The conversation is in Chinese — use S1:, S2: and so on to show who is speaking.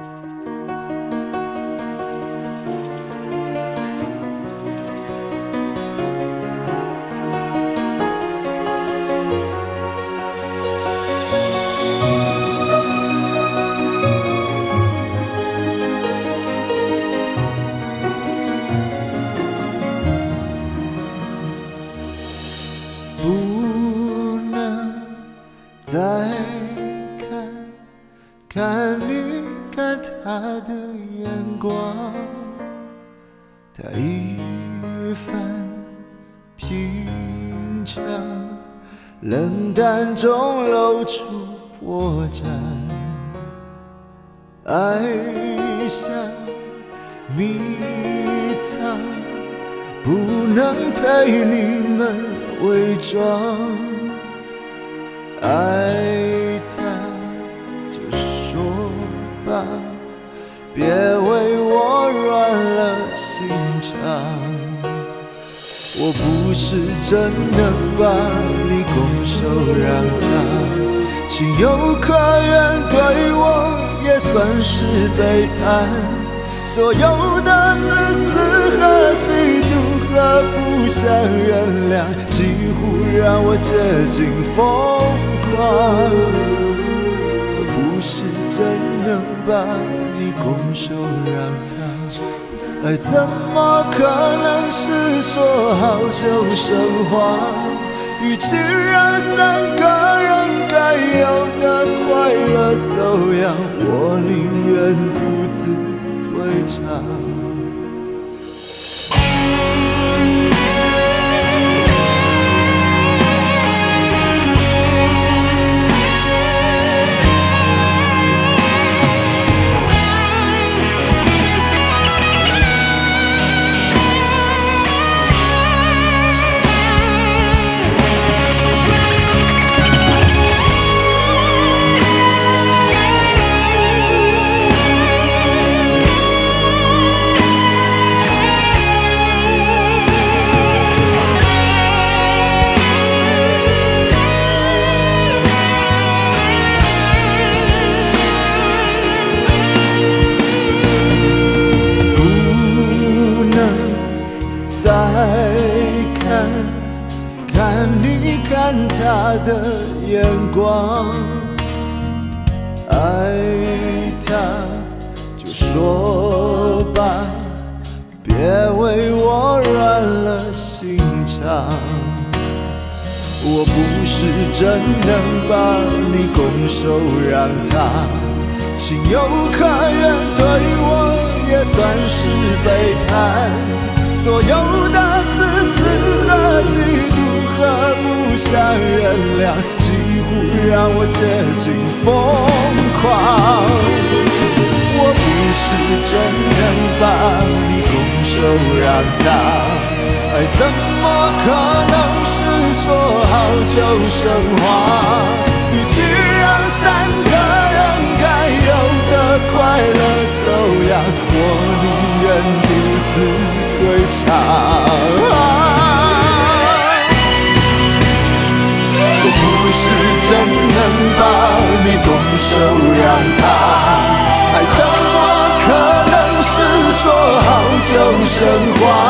S1: 再看你看他的眼光，他一帆平常，冷淡中露出破绽，爱像迷藏，不能陪你们伪装。爱他就说吧，别为我软了心肠。我不是真能把你拱手让他，情有可原对我也算是背叛。所有的自私和嫉妒和不想原谅，几乎让我接近疯狂。我不是真能把你拱手让他，爱怎么可能是说好就升华？与其让3个人该有的快乐走样，我宁愿独自退场。看你看他的眼光，爱他就说吧，别为我软了心肠。我不是真能把你拱手让他，情有可原对我也算是背叛。所有的自私和嫉妒和不想原谅，几乎让我接近疯狂。我不是真能把你拱手让他，爱怎么可能是说好就升华？与其让3个人该有的快乐走样，我宁愿独自退场。我不是真能把你拱手让他，爱怎么可能是说好就升华？